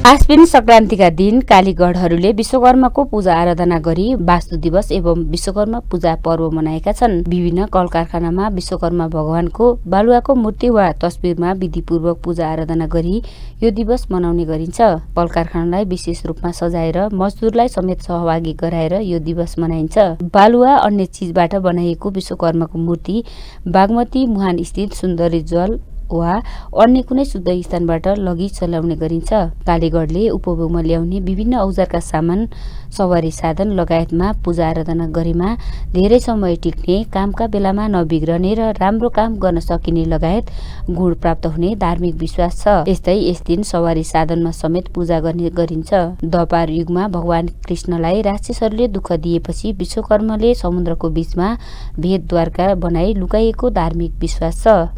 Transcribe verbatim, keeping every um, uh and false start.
आश्विन संक्रान्तिका दिन कालीगढहरूले विश्वकर्माको पूजा आराधना गरी वास्तु दिवस एवं विश्वकर्मा पूजा पर्व मनाएका छन्। विभिन्न कल कारखानामा विश्वकर्मा भगवानको बालुवाको मूर्ति वा तस्बिरमा विधिपूर्वक पूजा आराधना गरी यो दिवस मनाउने गरिन्छ। कल कारखानालाई विशेष रूपमा सजाएर मजदुरलाई समेत सहभागी गराएर यो दिवस मनाइन्छ। बालुवा अन्य चीजबाट बनाइएको विश्वकर्माको मूर्ति बागमती मुहान स्थित सुन्दरी जल वा अन्य कुनै शुद्ध स्थानबाट लगी चलाउने गरिन्छ। कालीगढले उपभोगमा ल्याउने विभिन्न औजारका सामान, सवारी साधन लगायतमा पूजा आराधना गरेमा धेरै समय टिक्ने, कामका बेलामा नबिग्रने र राम्रो काम गर्न सकिने लगायत गुण प्राप्त हुने धार्मिक विश्वास छ। यस्तै यस दिन सवारी साधनमा समेत पूजा गर्ने गरिन्छ। द्वापर युगमा भगवान कृष्णलाई राक्षसहरूले दुःख दिएपछि विश्वकर्माले समुद्रको बीचमा भेदद्वारका बनाई लुकाइएको धार्मिक विश्वास छ।